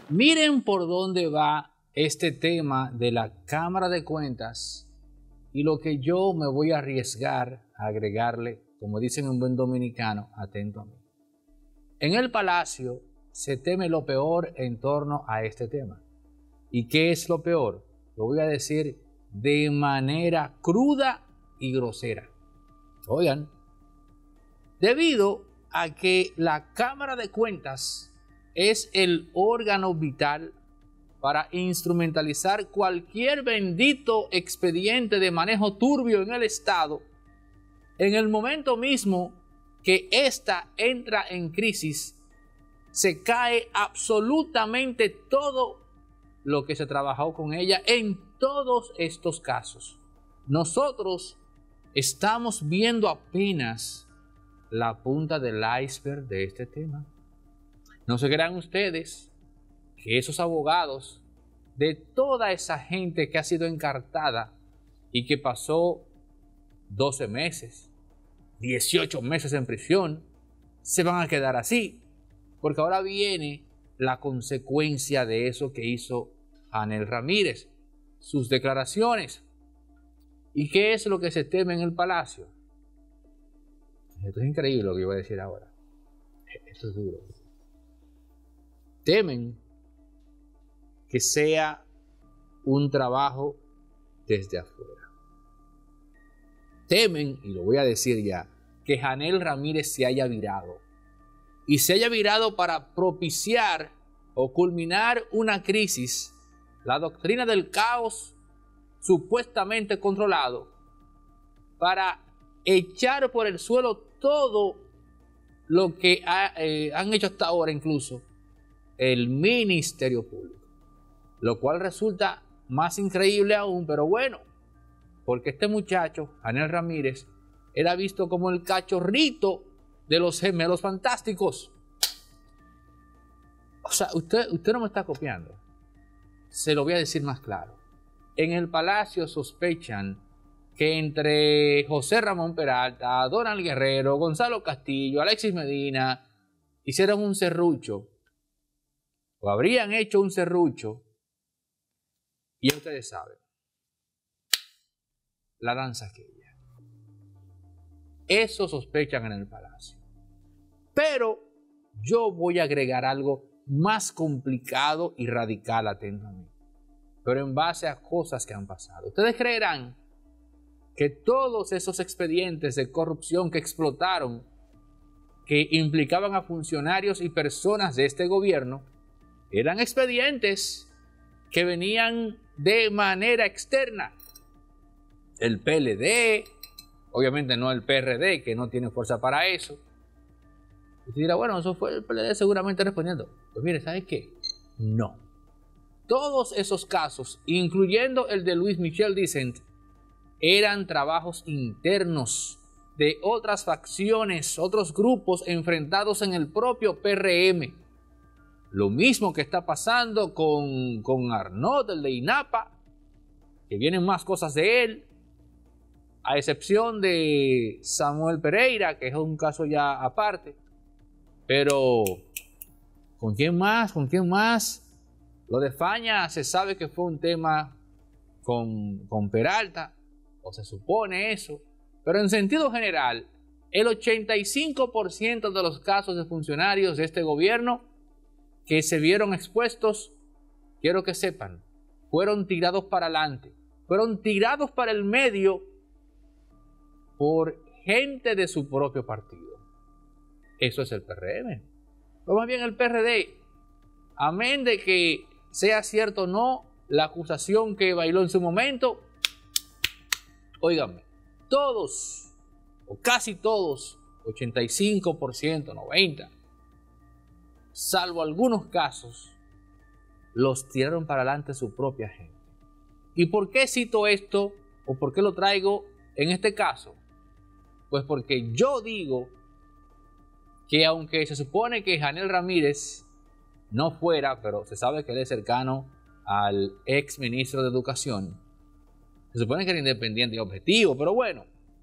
Miren por dónde va este tema de la Cámara de Cuentas y lo que yo me voy a arriesgar a agregarle, como dicen un buen dominicano, atento a mí. En el Palacio se teme lo peor en torno a este tema. ¿Y qué es lo peor? Lo voy a decir de manera cruda y grosera. Oigan, debido a que la Cámara de Cuentas es el órgano vital para instrumentalizar cualquier bendito expediente de manejo turbio en el Estado, en el momento mismo que ésta entra en crisis, se cae absolutamente todo lo que se trabajó con ella en todos estos casos. Nosotros estamos viendo apenas la punta del iceberg de este tema. No se crean ustedes que esos abogados de toda esa gente que ha sido encartada y que pasó 12 meses, 18 meses en prisión, se van a quedar así, porque ahora viene la consecuencia de eso que hizo Hanel Ramírez, sus declaraciones. ¿Y qué es lo que se teme en el Palacio? Esto es increíble lo que yo voy a decir ahora. Esto es duro. Temen que sea un trabajo desde afuera. Temen, y lo voy a decir ya, que Hanel Ramírez se haya virado. Y se haya virado para propiciar o culminar una crisis, la doctrina del caos supuestamente controlado, para echar por el suelo todo lo que han hecho hasta ahora, incluso el Ministerio Público, lo cual resulta más increíble aún, pero bueno, porque este muchacho, Hanel Ramírez, era visto como el cachorrito de los Gemelos Fantásticos. O sea, usted no me está copiando. Se lo voy a decir más claro. En el Palacio sospechan que entre José Ramón Peralta, Donald Guerrero, Gonzalo Castillo, Alexis Medina, hicieron un serrucho, o habrían hecho un serrucho, y ya ustedes saben, la danza aquella. Eso sospechan en el Palacio. Pero yo voy a agregar algo más complicado y radical, atentamente, pero en base a cosas que han pasado. Ustedes creerán que todos esos expedientes de corrupción que explotaron, que implicaban a funcionarios y personas de este gobierno, eran expedientes que venían de manera externa. El PLD, obviamente no el PRD, que no tiene fuerza para eso. Y usted dirá, bueno, eso fue el PLD seguramente respondiendo. Pues mire, ¿sabe qué? No. Todos esos casos, incluyendo el de Luis Michel Dicent, eran trabajos internos de otras facciones, otros grupos enfrentados en el propio PRM. Lo mismo que está pasando con Arnaud, el de INAPA, que vienen más cosas de él, a excepción de Samuel Pereira, que es un caso ya aparte. Pero, ¿con quién más? ¿Con quién más? Lo de Faña se sabe que fue un tema con Peralta, o se supone eso, pero en sentido general, el 85% de los casos de funcionarios de este gobierno que se vieron expuestos, quiero que sepan, fueron tirados para adelante, fueron tirados para el medio por gente de su propio partido. Eso es el PRM. O más bien el PRD, amén de que sea cierto o no la acusación que bailó en su momento, óigame, todos, o casi todos, 85%, 90%, salvo algunos casos, los tiraron para adelante su propia gente. ¿Y por qué cito esto, o por qué lo traigo en este caso? Pues porque yo digo que aunque se supone que Hanel Ramírez no fuera, pero se sabe que él es cercano al ex ministro de Educación, se supone que era independiente y objetivo, pero bueno,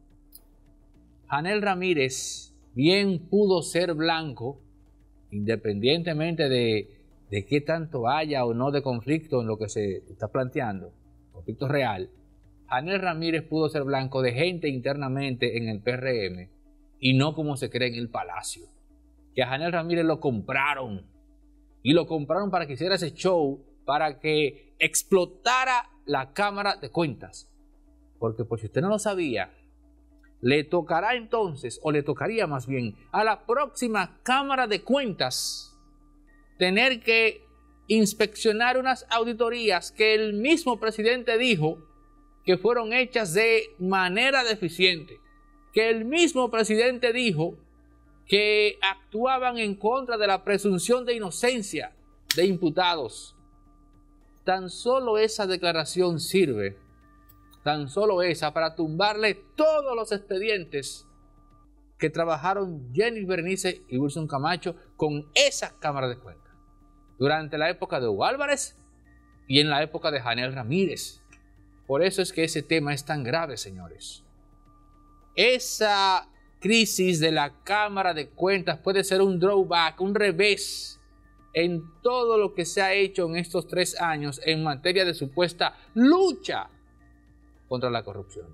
Hanel Ramírez bien pudo ser blanco, independientemente de de qué tanto haya o no de conflicto en lo que se está planteando, conflicto real, Janel Ramírez pudo ser blanco de gente internamente en el PRM y no como se cree en el Palacio. Que a Janel Ramírez lo compraron y lo compraron para que hiciera ese show, para que explotara la Cámara de Cuentas. Porque por si usted no lo sabía, le tocará entonces, o le tocaría más bien, a la próxima Cámara de Cuentas tener que inspeccionar unas auditorías que el mismo presidente dijo que fueron hechas de manera deficiente, que el mismo presidente dijo que actuaban en contra de la presunción de inocencia de imputados. Tan solo esa declaración sirve, tan solo esa, para tumbarle todos los expedientes que trabajaron Jenny Berenice y Wilson Camacho con esa Cámara de Cuentas durante la época de Hugo Álvarez y en la época de Janel Ramírez. Por eso es que ese tema es tan grave, señores. Esa crisis de la Cámara de Cuentas puede ser un drawback, un revés en todo lo que se ha hecho en estos 3 años en materia de supuesta lucha contra la corrupción.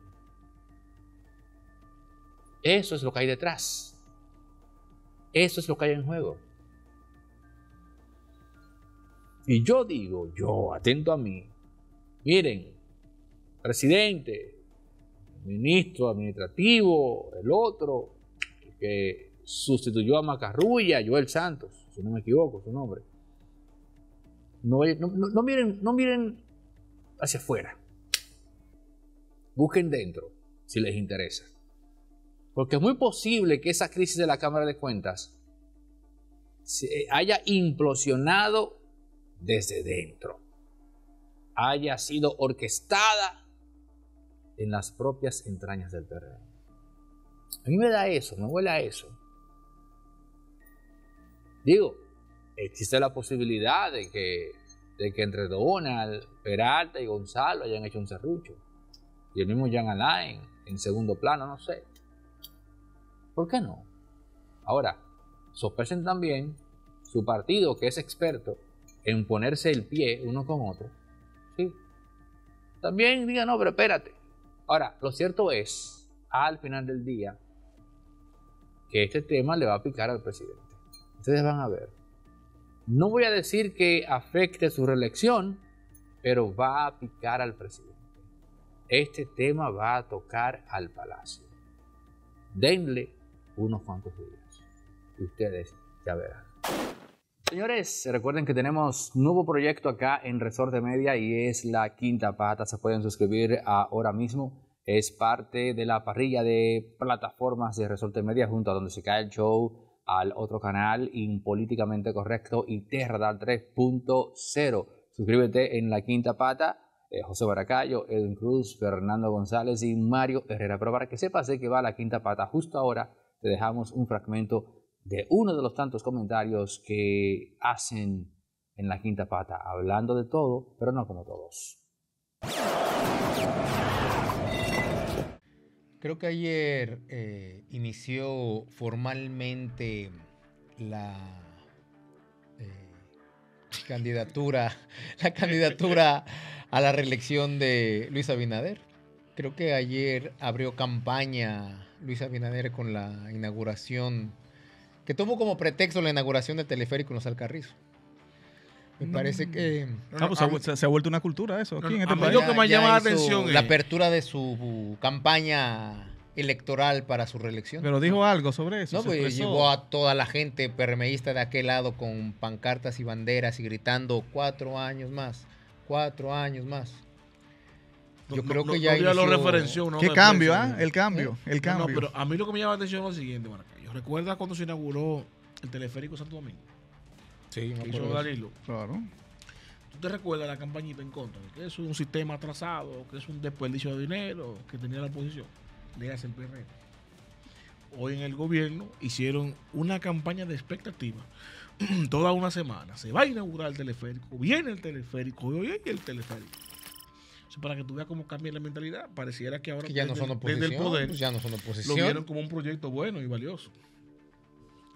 Eso es lo que hay detrás. Eso es lo que hay en juego. Y yo digo, atento a mí, miren, presidente, ministro administrativo, el otro, que sustituyó a Macarrulla, Joel Santos, si no me equivoco su nombre. No miren hacia afuera. Busquen dentro, si les interesa. Porque es muy posible que esa crisis de la Cámara de Cuentas se haya implosionado desde dentro, haya sido orquestada en las propias entrañas del PRM. A mí me da eso, me huele a eso. Digo, existe la posibilidad de que entre Donald, Peralta y Gonzalo hayan hecho un serrucho, y el mismo Jean Alain en segundo plano, no sé. ¿Por qué no? Ahora, sospechen también su partido, que es experto en ponerse el pie uno con otro. ¿Sí? También digan, no, pero espérate. Ahora, lo cierto es, al final del día, que este tema le va a picar al presidente. Ustedes van a ver. No voy a decir que afecte su reelección, pero va a picar al presidente. Este tema va a tocar al Palacio. Denle unos cuantos días y ustedes ya verán. Señores, recuerden que tenemos un nuevo proyecto acá en Resorte Media y es La Quinta Pata. Se pueden suscribir ahora mismo. Es parte de la parrilla de plataformas de Resorte Media, junto a Donde se cae el show, al otro canal, Impolíticamente Correcto y T-Radar 3.0. Suscríbete en La Quinta Pata. José Baracayo, Edwin Cruz, Fernando González y Mario Herrera. Pero para que sepas de qué va La Quinta Pata, justo ahora te dejamos un fragmento de uno de los tantos comentarios que hacen en La Quinta Pata, hablando de todo, pero no como todos. Creo que ayer inició formalmente la candidatura a la reelección de Luis Abinader. Creo que ayer abrió campaña Luis Abinader con la inauguración, que tomó como pretexto la inauguración del teleférico en Los Alcarrizos. Me parece que... se ha vuelto una cultura eso aquí en este país. Lo que me llama la atención la apertura de su campaña electoral para su reelección. Pero dijo algo sobre eso. No, pues llevó a toda la gente PRMista de aquel lado con pancartas y banderas y gritando 4 años más, 4 años más. Yo creo que ya lo referenció. ¿Qué cambio, el cambio? El cambio. No, pero a mí lo que me llama la atención es lo siguiente, Maracayo. ¿Recuerdas cuando se inauguró el teleférico Santo Domingo? Sí, que hizo Danilo. Claro. ¿Tú te recuerdas la campañita en contra? Que es un sistema atrasado, que es un desperdicio de dinero, que tenía la oposición. Le hace el PRM. Hoy en el gobierno hicieron una campaña de expectativa. Toda una semana. Se va a inaugurar el teleférico. Viene el teleférico. Hoy hay el teleférico. Para que tú veas cómo cambia la mentalidad. Pareciera que ahora que ya no son oposición, desde el poder pues ya no son oposición. lo vieron como un proyecto bueno y valioso.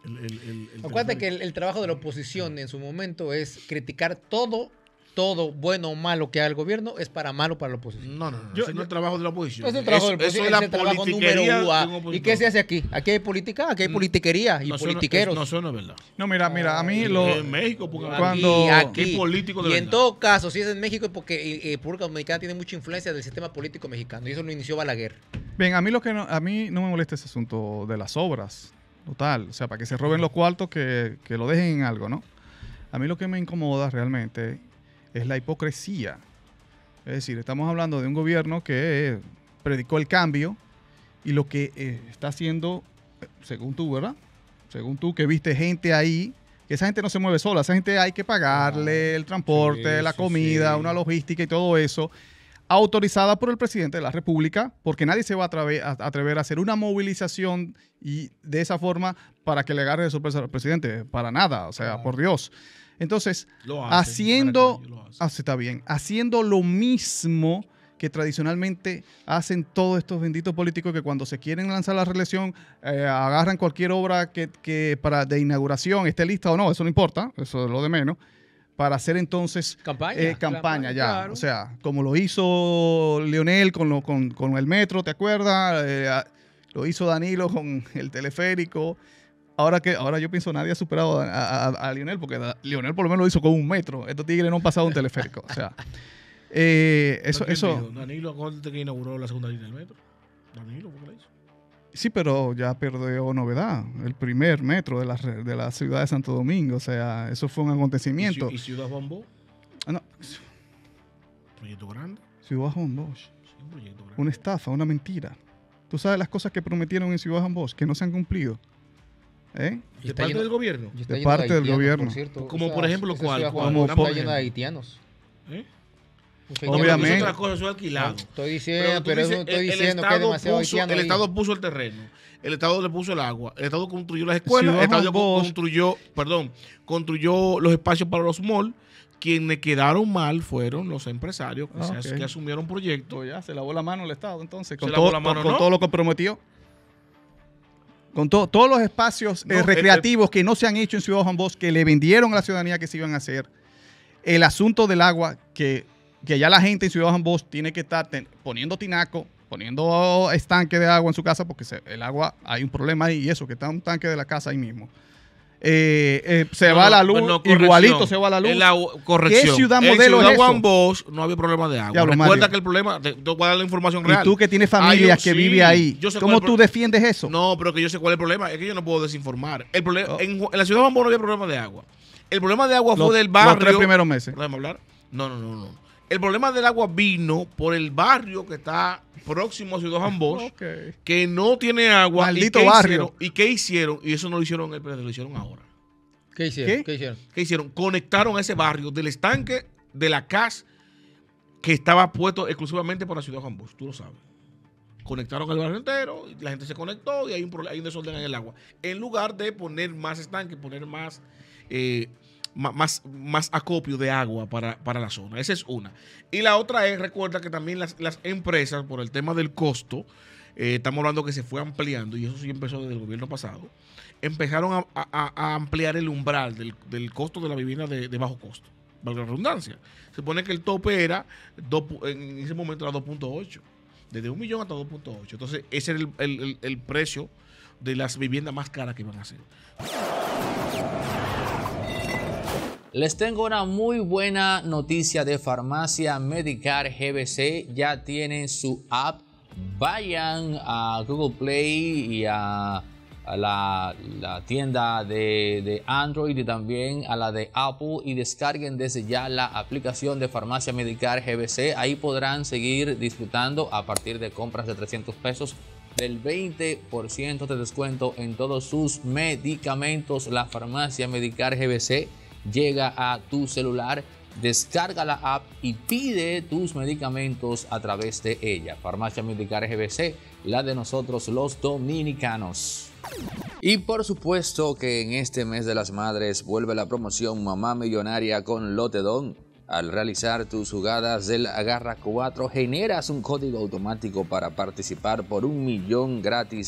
Acuérdate que el trabajo de la oposición en su momento es criticar todo, bueno o malo que haga el gobierno, es para malo para la oposición. No, ese no es el trabajo de la oposición. Es el trabajo de la oposición, es el trabajo número uno. ¿Y qué se hace aquí? Aquí hay política, aquí hay politiquería y politiqueros. No, eso no es verdad. No, mira, a mí En México, porque aquí políticos de y verdad. en todo caso, si es en México es porque República Dominicana tiene mucha influencia del sistema político mexicano y eso lo inició Balaguer. Bien, a mí no me molesta ese asunto de las obras, total. O sea, para que se roben los cuartos, que lo dejen en algo, ¿no? A mí lo que me incomoda realmente es la hipocresía. Es decir, estamos hablando de un gobierno que predicó el cambio y lo que está haciendo, según tú, ¿verdad? Según tú, que viste gente ahí, que esa gente no se mueve sola, esa gente hay que pagarle el transporte, la comida, una logística y todo eso, autorizada por el presidente de la República, porque nadie se va a atrever a hacer una movilización y de esa forma para que le agarre de sorpresa al presidente. Para nada, o sea, por Dios. Entonces, haciendo lo mismo que tradicionalmente hacen todos estos benditos políticos que cuando se quieren lanzar la reelección agarran cualquier obra que de inauguración esté lista o no, eso no importa, eso es lo de menos, para hacer entonces campaña ya. Claro. O sea, como lo hizo Leonel con el metro, ¿te acuerdas? Lo hizo Danilo con el teleférico. Ahora yo pienso nadie ha superado a Leonel, porque Leonel por lo menos lo hizo con un metro. Estos tigres no han pasado un teleférico. O sea, eso. Danilo, acuérdate que inauguró la segunda línea del metro. Danilo, ¿por qué la hizo? Sí, pero ya perdió novedad. El primer metro de la ciudad de Santo Domingo. O sea, eso fue un acontecimiento. ¿Y Ciudad Juan Bosch? No. ¿Proyecto grande? Ciudad Juan Bosch. Sí, un proyecto grande. Una estafa, una mentira. Tú sabes las cosas que prometieron en Ciudad Juan Bosch que no se han cumplido. ¿De parte del gobierno? De parte del gobierno. Como por ejemplo, ¿cuál? Está lleno de haitianos. Obviamente. Es otra cosa, eso es alquilado. Estoy diciendo, pero estoy diciendo que es demasiado haitiano. El Estado puso el terreno, el Estado le puso el agua, el Estado construyó las escuelas, el Estado construyó los espacios para los malls. Quienes quedaron mal fueron los empresarios que asumieron proyectos. Ya se lavó la mano el Estado, entonces, con todo lo que prometió. Con todos los espacios recreativos que no se han hecho en Ciudad Juan Bosch, que le vendieron a la ciudadanía que se iban a hacer. El asunto del agua, que ya la gente en Ciudad Juan Bosch tiene que estar poniendo tinaco, poniendo estanque de agua en su casa, porque el agua, hay un problema ahí, y eso, que está un tanque de la casa ahí mismo. Se va la luz, igualito se va la luz. Corrección. ¿Qué ciudad modelo es eso? En Ciudad Juan Bosch no había problema de agua. Recuerda que el problema, te voy a dar la información real. Y tú que tienes familia que vive ahí, ¿cómo tú defiendes eso? No, pero que yo sé cuál es el problema. Es que yo no puedo desinformar. El problema, en la Ciudad Juan Bosch no había problema de agua. El problema de agua fue del barrio. Los 3 primeros meses. ¿Déjame hablar? No. El problema del agua vino por el barrio que está próximo a Ciudad Juan Bosch, que no tiene agua. Maldito barrio. ¿Y qué hicieron? Y eso no lo hicieron en el PRD, lo hicieron ahora. ¿Qué hicieron? ¿Qué hicieron? Conectaron a ese barrio del estanque de la CAS que estaba puesto exclusivamente para Ciudad Juan Bosch. Tú lo sabes. Conectaron el barrio entero, la gente se conectó y hay un desorden en el agua. En lugar de poner más estanques, poner más acopio de agua para la zona. Esa es una. Y la otra es, recuerda que también las empresas, por el tema del costo, estamos hablando que se fue ampliando, y eso sí empezó desde el gobierno pasado, empezaron a ampliar el umbral del costo de la vivienda de bajo costo. Valga la redundancia. Se supone que el tope era, en ese momento era 2.8. Desde 1 millón hasta 2.8. Entonces, ese era el precio de las viviendas más caras que iban a hacer. Les tengo una muy buena noticia de Farmacia Medicar GBC. Ya tienen su app. Vayan a Google Play y a la tienda de Android y también a la de Apple y descarguen desde ya la aplicación de Farmacia Medicar GBC. Ahí podrán seguir disfrutando a partir de compras de 300 pesos del 20% de descuento en todos sus medicamentos. La Farmacia Medicar GBC llega a tu celular. Descarga la app y pide tus medicamentos a través de ella. Farmacia Medicar GBC, la de nosotros los dominicanos. Y por supuesto que en este mes de las madres vuelve la promoción Mamá Millonaria con Lotedón. Al realizar tus jugadas del Agarra 4 generas un código automático para participar por $1 millón gratis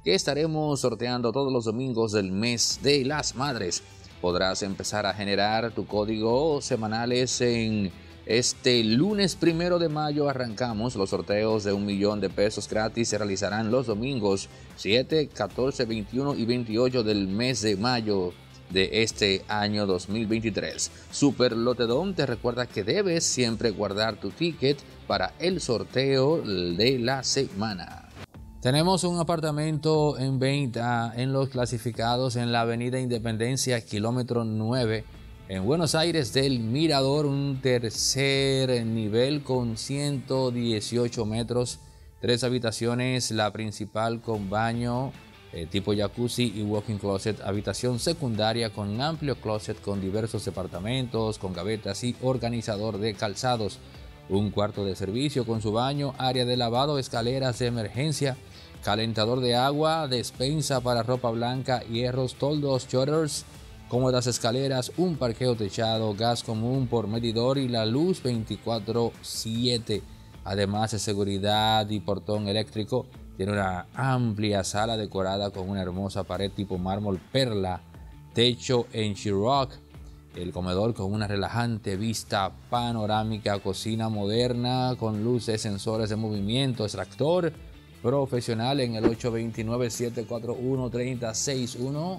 que estaremos sorteando todos los domingos del mes de las madres. Podrás empezar a generar tu código semanales en este lunes 1 de mayo. Arrancamos los sorteos de 1 millón de pesos gratis. Se realizarán los domingos 7, 14, 21 y 28 del mes de mayo de este año 2023. Super Lotedom te recuerda que debes siempre guardar tu ticket para el sorteo de la semana. Tenemos un apartamento en venta en los clasificados en la avenida Independencia, kilómetro 9, en Buenos Aires del Mirador, un tercer nivel con 118 metros, 3 habitaciones, la principal con baño tipo jacuzzi y walk-in closet, habitación secundaria con amplio closet con diversos departamentos, con gavetas y organizador de calzados, un cuarto de servicio con su baño, área de lavado, escaleras de emergencia, calentador de agua, despensa para ropa blanca, hierros, toldos, shutters, cómodas escaleras, un parqueo techado, gas común por medidor y la luz 24/7. Además de seguridad y portón eléctrico, tiene una amplia sala decorada con una hermosa pared tipo mármol perla, techo en Sheetrock, el comedor con una relajante vista panorámica, cocina moderna con luces, sensores de movimiento, extractor profesional en el 829-741-3061,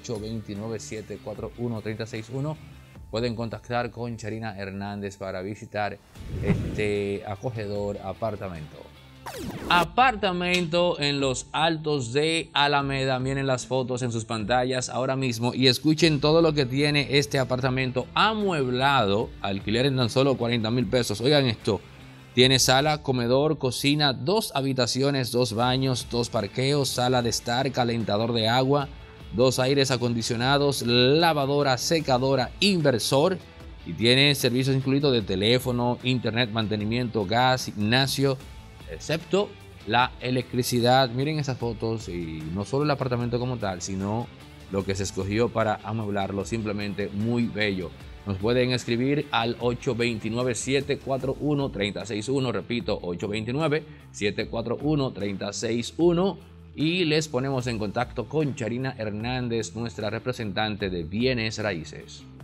829-741-3061. Pueden contactar con Charina Hernández para visitar este acogedor apartamento. Apartamento en los Altos de Alameda. Miren las fotos en sus pantallas ahora mismo y escuchen todo lo que tiene este apartamento amueblado. Alquiler en tan solo 40,000 pesos. Oigan esto. Tiene sala, comedor, cocina, 2 habitaciones, 2 baños, 2 parqueos, sala de estar, calentador de agua, 2 aires acondicionados, lavadora, secadora, inversor, y tiene servicios incluidos de teléfono, internet, mantenimiento, gas, gimnasio, excepto la electricidad. Miren esas fotos, y no solo el apartamento como tal, sino lo que se escogió para amueblarlo, simplemente muy bello. Nos pueden escribir al 829-741-3061, repito, 829-741-3061, y les ponemos en contacto con Charina Hernández, nuestra representante de bienes raíces.